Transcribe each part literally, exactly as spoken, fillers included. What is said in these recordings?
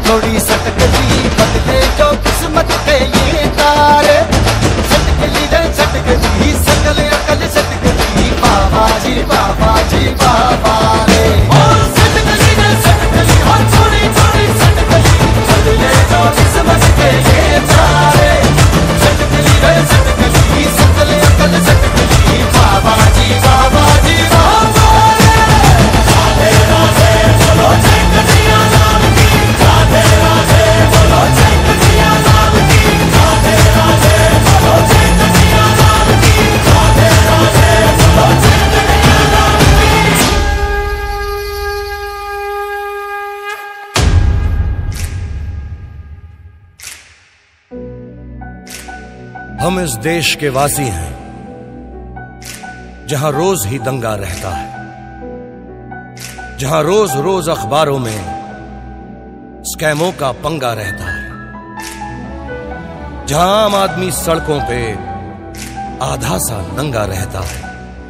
थोड़ी सटकली बदले जो किस्मत के ये तारे, सटकली रे सटकली सकल अकल सटकली, बाबा जी बाबा जी बाबा रे। सटकली रे सटकली हो थोड़ी थोड़ी सटकली बदले जो किस्मत के ये तारे, सटकली रे सटकली सकल अकल सटकली, बाबा जी बाबा जी बाबा रे। राधे राधे बोलो जय कन्हैया लाल की, राधे राधे बोलो जय कन्हैया लाल की, राधे राधे बोलो जय कन्हैया लाल की, राधे राधे बोलो जय कन्हैया लाल की। हम इस देश के वासी हैं जहां रोज ही दंगा रहता है, जहां रोज रोज अखबारों में स्कैमों का पंगा रहता है, जहां आम आदमी सड़कों पे आधा सा नंगा रहता है।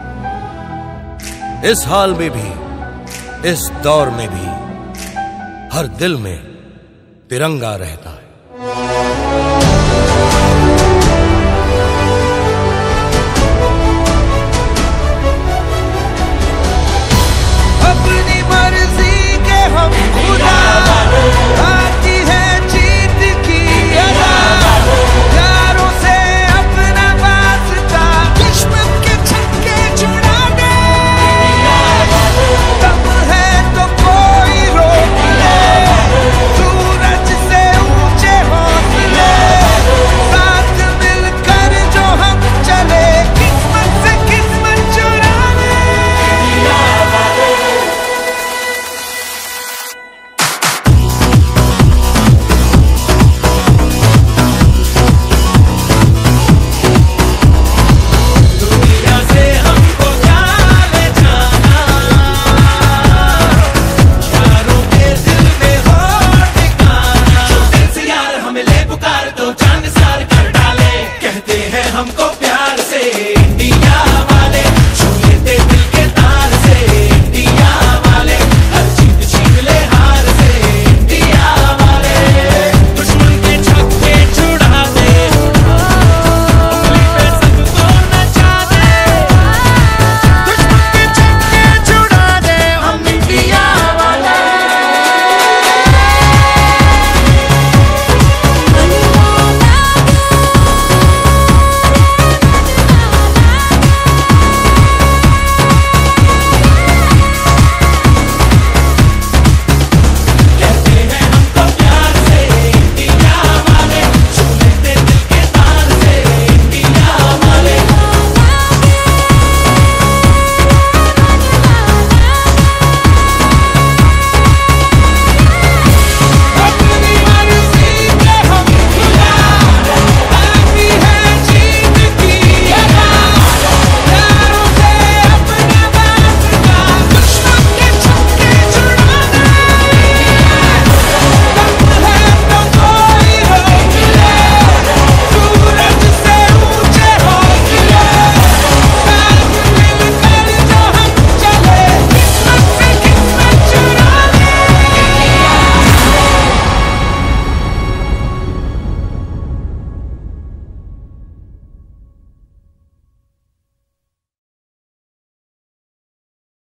इस हाल में भी, इस दौर में भी हर दिल में तिरंगा रहता है।